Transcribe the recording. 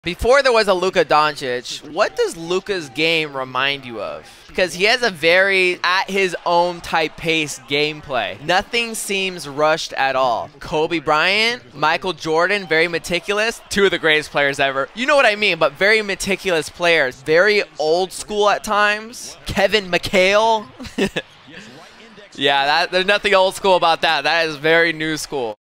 Before there was a Luka Doncic, what does Luka's game remind you of? Because he has a very at his own type pace gameplay. Nothing seems rushed at all. Kobe Bryant, Michael Jordan, very meticulous. Two of the greatest players ever. You know what I mean, but very meticulous players. Very old school at times. Kevin McHale. Yeah, there's nothing old school about that. That is very new school.